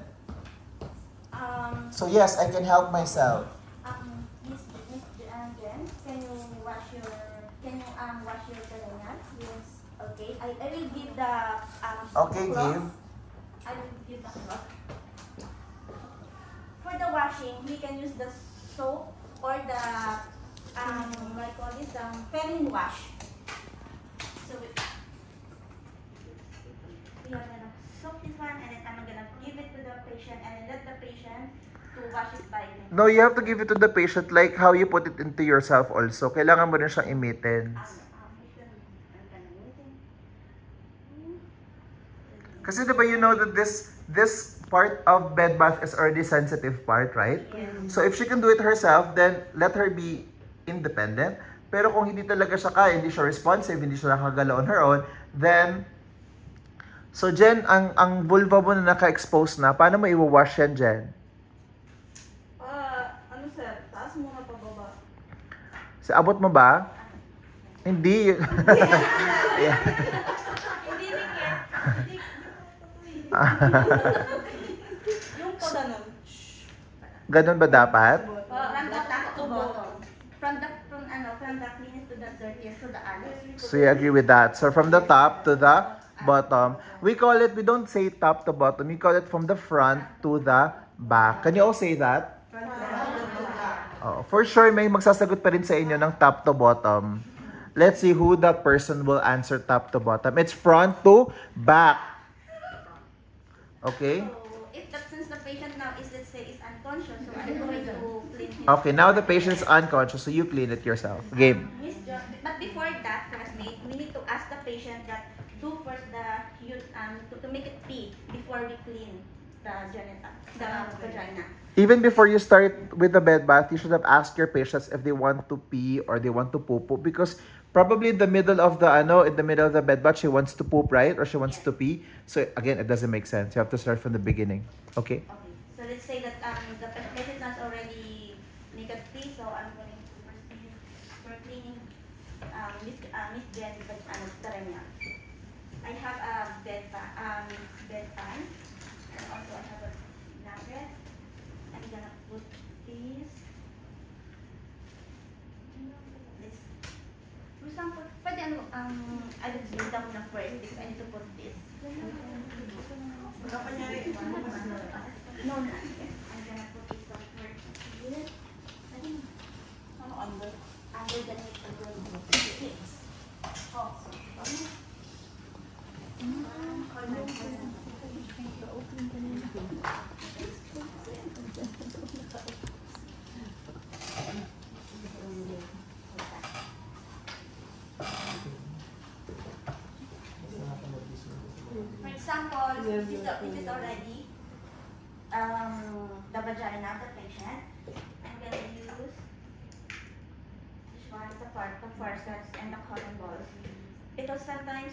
So yes, I can help myself. Miss Jen, can you wash your perineum? Yes. Okay. I will give the Okay, cloth. give. I will give the cloth. For the washing, we can use the soap or the what I call this feminine wash. So we have wash it by me. No, you have to give it to the patient like how you put it into yourself also. Kailangan mo rin siyang imitin. Kasi diba you know that this part of bed bath is already sensitive part, right? Yes. So if she can do it herself, then let her be independent. Pero kung hindi talaga siya kaya, hindi siya responsive, hindi siya nakagalaw on her own, then so Jen, ang vulva mo na naka-expose na, paano mo i-wash yan, Jen? Ano sir, taas muna pababa. Sa abot mo ba? Hindi. Yeah. Hindi nikit. Yung po ganun. Ganun ba dapat? From the top to bottom. From the cleanest to the dirtiest to the honest. So you agree with that. So from the top to the bottom. We don't say top to bottom. We call it from the front to the back. Can you all say that? Oh, for sure, may magsasagot pa rin sa inyo ng top to bottom. Let's see who that person will answer top to bottom. It's front to back. Okay? So, since the patient now is, let's say, is unconscious, so I'm going to clean his... Okay, now the patient is unconscious, so you clean it yourself. Game. Miss Jo, but before that, classmate, we need to ask the patient that do first to make it pee before we clean the vagina. Even before you start with the bed bath, you should have asked your patients if they want to pee or they want to poop, because probably in the middle of the bed bath, she wants to poop, right? Or she wants to pee. So again, it doesn't make sense. You have to start from the beginning. Okay? Okay. So let's say that the patient has already make a pee, so I'm going to proceed for cleaning Miss Jen, but Taranya. I have a bed pan, and also I have a blanket. I'm gonna put this. For example, pwede I will build up na first because I need to put this. No, not yet. I'm gonna put this up first here. Under the neck of the hips. Also. For example, this is already the vagina of the patient. I'm going to use this one, the forceps and the cotton balls. Because sometimes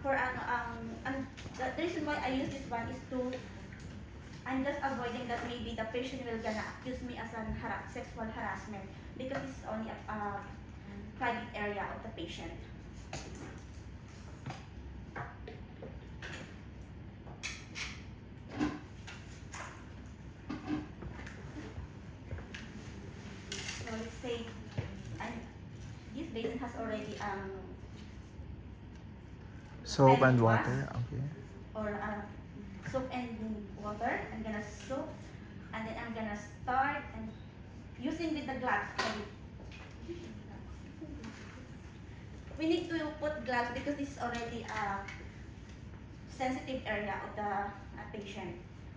the reason why I use this one is I'm just avoiding that maybe the patient will gonna accuse me as sexual harassment, because this is only a private area of the patient. So let's say this basin has already Soap and water. Okay. or soap and water. I'm gonna soak, and then I'm gonna start and using with the gloves. We need to put gloves because this is already a sensitive area of the patient.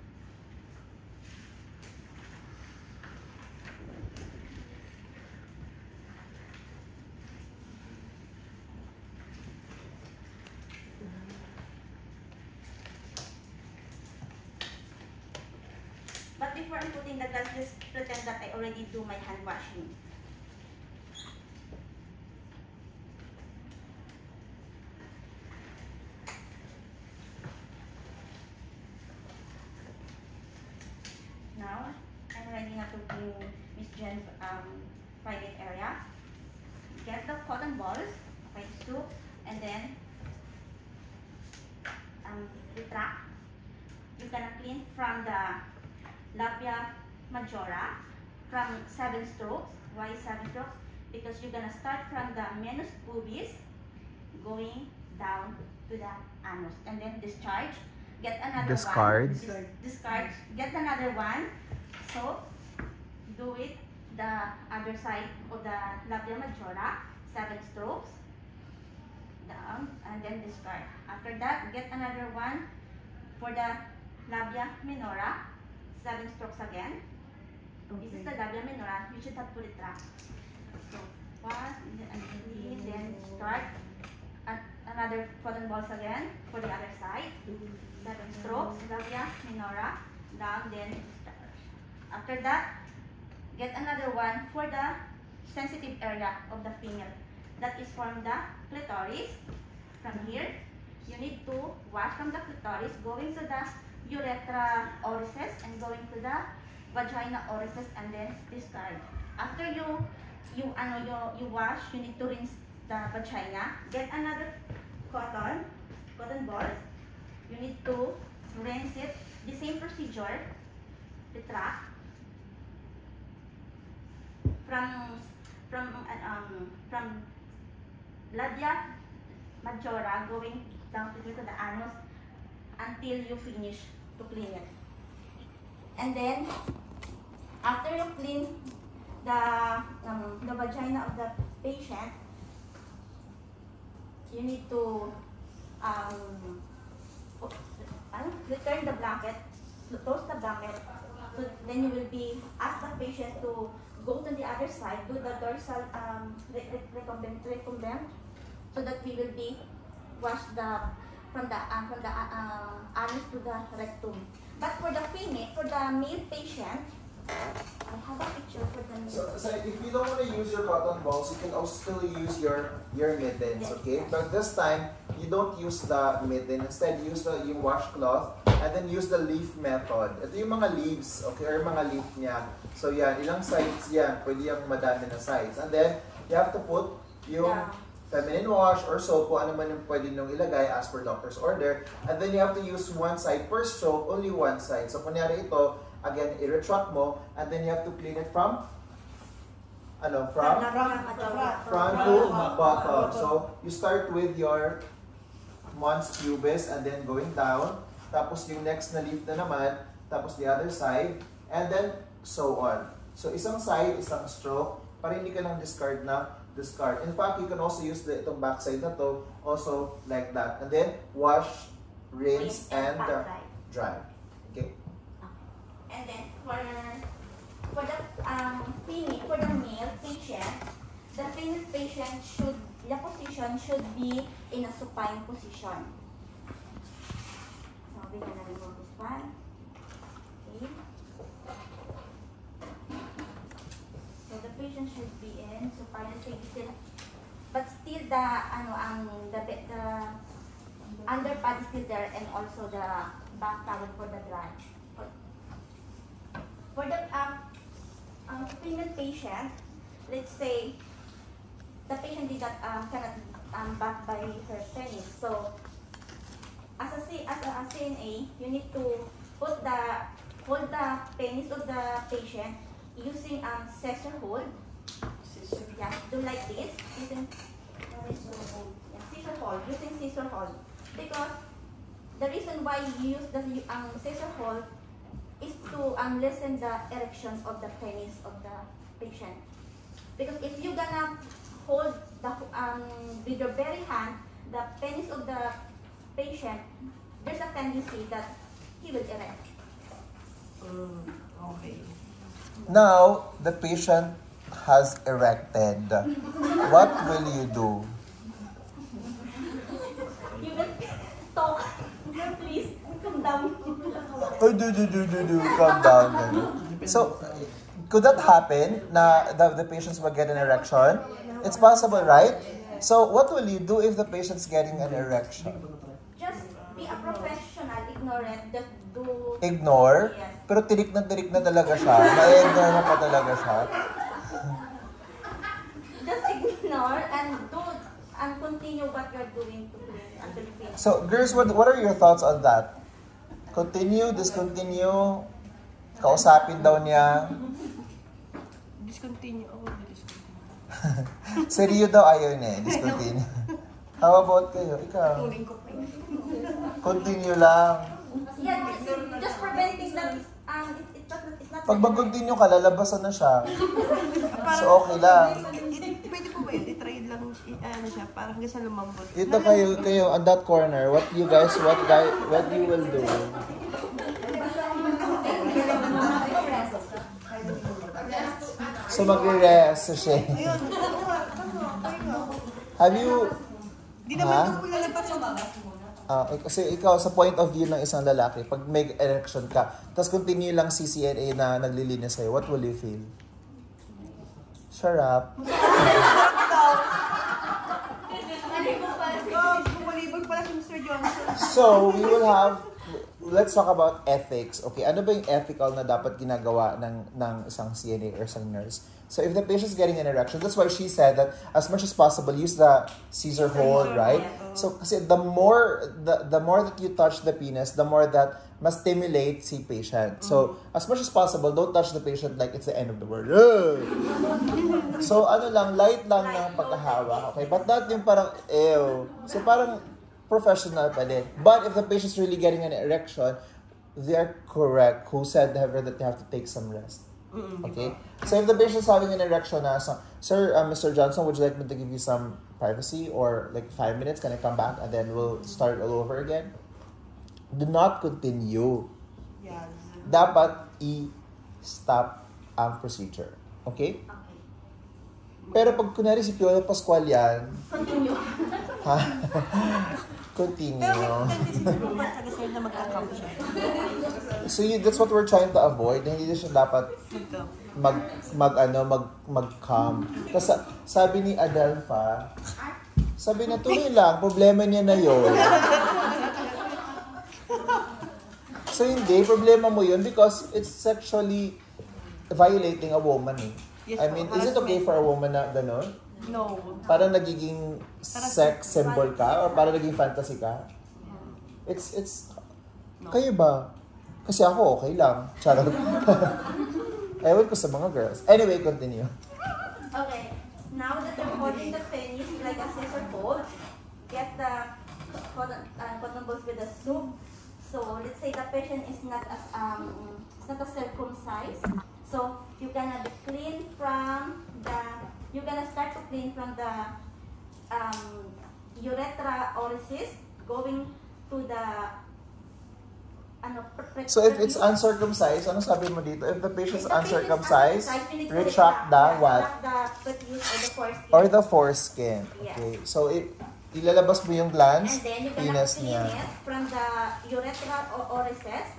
But before I'm putting the gloves, just pretend that I already do my hand washing. Now, I'm ready now to clean Miss Jen's private area. Get the cotton balls, white soup, and then retract. You're gonna clean from the labia majora from 7 strokes. Why 7 strokes? Because you're gonna start from the menus pubis going down to the anus, and then discharge. Get another Discard. one. Discard. Get another one. So do it the other side of the labia majora, 7 strokes down, and then discard. After that, get another one for the labia minora, 7 strokes again. This is the labia minora. You should have to retract. So, 1, and then start at another cotton balls again for the other side. 7 strokes, labia minora, down, then start. After that, get another one for the sensitive area of the female. That is from the clitoris. From here, you need to wash from the clitoris, going to the urethra orifice and going to the vagina orifice, and then discard. After you wash, you need to rinse the vagina. Get another cotton balls. You need to rinse it. The same procedure. Retract from labia majora going down to the anus until you finish to clean it. And then after you clean the vagina of the patient, you need to return the blanket, close the blanket. So then you will be ask the patient to go to the other side, do the dorsal recumbent, so that we will be wash from the anus to the rectum. But for the male patient, I have a picture for the male. So if you don't want to use your cotton balls, you can also still use your mittens, Yes. okay? But this time, you don't use the mitten. Instead, use yung washcloth and then use the leaf method. Ito yung mga leaves, okay? Or mga leaf niya. So yan, ilang sides yan. Pwede yung madami na sides. And then, you have to put yung feminine wash or soap, kung ano man yung pwede nung ilagay as per doctor's order. And then you have to use one side per stroke, only one side. So kunyari ito, again, i-retract mo, and then you have to clean it from front to bottom. So you start with your mons pubis and then going down. Tapos yung next na leaf na naman, tapos the other side, and then so on. So isang side, isang stroke, para hindi ka nang discard. In fact, you can also use itong back side na to, also like that. And then wash, rinse, and dry. Okay? And then for the male patient, the female patient the position should be in a supine position. So we're gonna remove this one. Okay. So the patient should be in supine still, but still the underpad is still there, and also the bath towel for the dry. For the female patient, let's say the patient cannot bath by her penis. So as a CNA, you need to hold the penis of the patient using scissor hold. Yeah, do like this using scissor hold. Because the reason why you use the scissor hold is to lessen the erections of the penis of the patient. Because if you're gonna hold with your bare hand the penis of the patient, there's a tendency that he will erect. Okay. Now, the patient has erected. What will you do? You will talk. Please come down. Oh, calm down. So, could that happen na the patients will get an erection? It's possible, right? So, what will you do if the patient's getting an erection? Just be a professional, ignorant, just do... Ignore? Yes. Pero tirik na talaga siya. Na-ignore mo pa talaga siya. Just ignore and continue what you're doing to clean until you finish. So, girls, what are your thoughts on that? Continue, discontinue, kausapin daw niya. Discontinue ako. Si Rio daw ayaw niya, discontinue. How about kayo? Ikaw? Tuling ko pa yun. Continue lang. Yeah, just preventing that it's not... Pag mag-continue ka, lalabasan na siya. So, okay lang. Pwede po ba yun? I-try lang, ano siya, parang hanggang sa lumambot. Ito kayo on that corner. What you will do? So magre-rest siya. Ayun, tama. Have you... Di naman ko lalabas yung kasi ikaw, sa point of view ng isang lalaki, pag may erection ka, tapos continue lang si CNA na naglilinis sa'yo, what will you feel? Shut up. Bumalibag pala si Mr. Johnson. So, we will have, let's talk about ethics. Okay, ano ba yung ethical na dapat ginagawa ng isang CNA or isang nurse? So, if the patient's getting an erection, that's why she said that as much as possible, use the Caesar hold, right? So, kasi the more that you touch the penis, the more that mas stimulate si patient. So, as much as possible, don't touch the patient like it's the end of the world. So, ano lang, light lang ng pagkahawak, okay? But not yung parang, ew. So, parang professional pa din. But if the patient's really getting an erection, they are correct who said ever that they have to take some rest. Okay? So, if the patient's having an erection, Sir, Mr. Johnson, would you like me to give you some privacy or like 5 minutes? Can I come back and then we'll start all over again? Do not continue. Yes. Dapat i-stop ang procedure. Okay? Okay. Pero pag kunwari si Piolo Pascual yan, Continue. ha? Continue. Pero may tendency po ba talaga sir na magkakam siya? So that's what we're trying to avoid. Hindi na siya dapat mag-calm. Kasi sabi ni Adelpha, sabi na tuloy lang, problema niya na yun. So hindi, problema mo yun because it's sexually violating a woman eh. Yes, I mean, is it okay for a woman na gano'n? No. Para nagiging sex symbol ka or para naging fantasy ka? It's kayo ba? Kasi ako okay lang. Charot. Ewan ko sa mga girls. Anyway, continue. Okay. Now that you're holding the penis like a scissor hold, get the cotton balls with the soup. So let's say the patient is not as circumcised. So you're gonna be clean from the. You're gonna start to clean from the urethra orifice going to the. So if it's uncircumcised, ano sabi mo dito? If the patient's uncircumcised, retract the what? Or the foreskin. Okay. So ilalabas mo yung glands, and then you're gonna penis clean niya. it from the urethra orifice,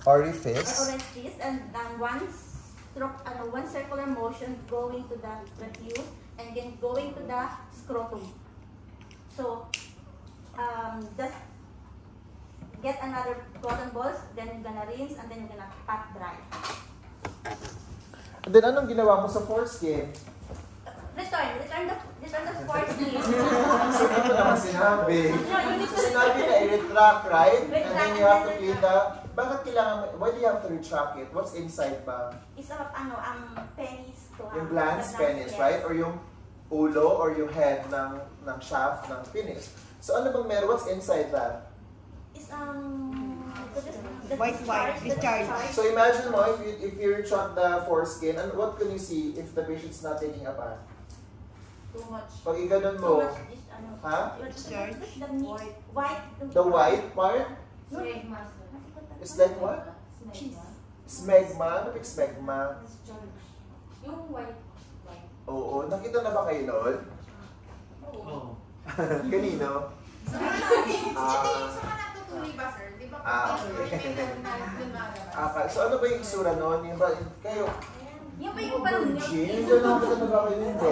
and then one circular motion going to the prepuce and then going to the scrotum. So just get another cotton balls, then you're gonna rinse and then you're gonna pat dry. And then anong ginawa mo sa foreskin? Return the foreskin. So hindi mo naman sinabi. No, you need to Sinabi na i-retract, right? And then Retract you have to and then clean the... Bakit kailangan... Why do you have to retract it? What's inside ba? It's penis to Yung glands, penis, yes. right? Or yung ulo or yung head ng shaft ng penis. So ano bang meron? What's inside that? It's the White, discharge. So imagine mo, if you retract the foreskin, and what can you see if the patient's not taking a bath? Too much. Pag iganon Too mo, much ha? Discharge. White. The white part No. is like what? Smegma? Ano yung smegma? Yung white. Oo. Nakita na ba kayo noon? Oo. Kanino? Ito yung sa natutuloy ba, sir? Di ba? Okay. So ano ba yung isura noon? Yung ba, kayo, Yung ba yung parang Virgin? Hindi na nakita na ba kayo hindi?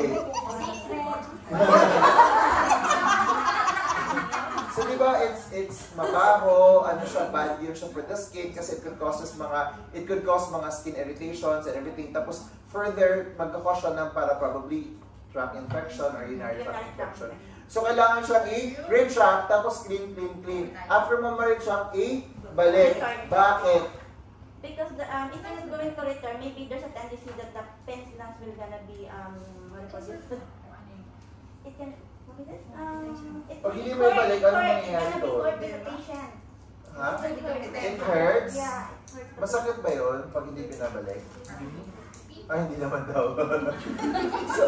So di ba, it's mabaho, ano siya, bad yun siya for the skin kasi it could cause mga skin irritations and everything. Tapos further, magkakause siya ng para probably tract infection or urinary tract infection. So kailangan siyang i-retract, tapos clean. After mo ma-retract, balik. Bakit? because if it is going to return, maybe there's a tendency that the penis glands will gonna be what do you call this? It can what is it? Pag hindi mo ibalik, ano mangyayari It's gonna be doon? hurt to the patient. Ha? It hurts? Yeah, it hurts. Masakit ba yun pag hindi pinabalik? Ay, hindi naman daw. So,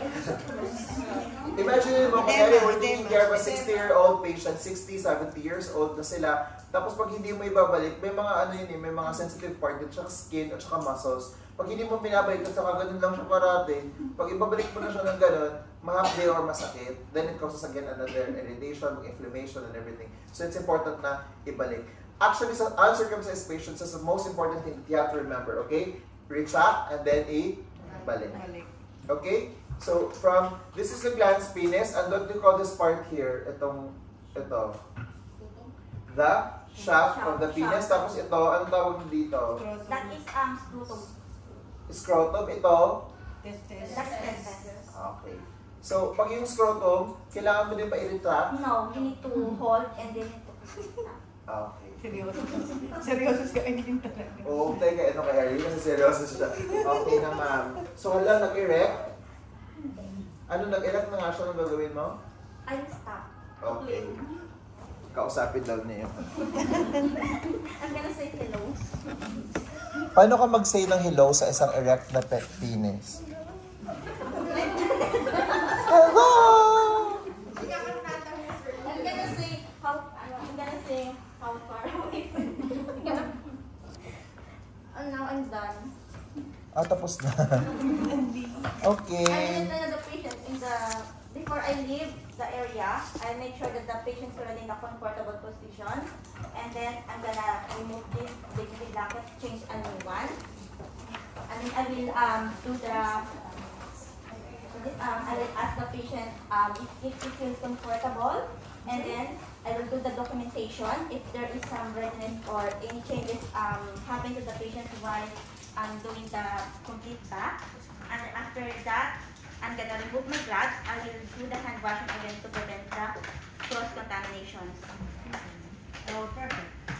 imagine mo, kung we're taking care of a 60-year-old patient, 60, 70 years old na sila, tapos pag hindi mo ibabalik, may mga ano yun eh, may mga sensitive part, at saka skin, at saka muscles. Pag hindi mo pinabalik at saka ganun lang siya parati, pag ibabalik mo na siya ng ganun, mahapde or masakit, then it causes again another irritation, inflammation, and everything. So it's important na ibalik. Actually, sa uncircumcised patients, that's the most important thing that you have to remember, okay? Retract and then ibalik. Balik. Okay? So, this is the glans penis, and what do you call this part here? Ito. The shaft of the penis. Tapos ito, ano tawag dito? That is scrotum. Scrotum. Ito. Testes. That's testes. Okay. So, pag yung scrotum, kailangan mo din ba i-retract? No, you need to hold and then you need to push it up. Okay. Seryoso. Seryoso si Aileen talaga. Oo, tayo ito kay Harry kasi seryoso siya. Okay na, ma'am. So, hala, nag-erect? Ano, nag-erect na nga siya nung gagawin mo? I will stop. Okay. Kausapin daw niya yun. I'm gonna say hello. Paano ka mag-say ng hello sa isang erect na penis? Hello! I'm gonna say how far away from you. And now I'm done. Ah, tapos na. Okay. I will tell the patient before I leave the area, I make sure that the patient's already in a comfortable position. And then I'm gonna remove this dignity blanket, change a new one. And then I will do the I will ask the patient if he feels comfortable, and then I will do the documentation if there is some redness or any changes happen to the patient while I'm doing the complete back. And after that, I'm gonna remove my gloves. I will do the hand washing again to prevent the cross contaminations. Oh, perfect.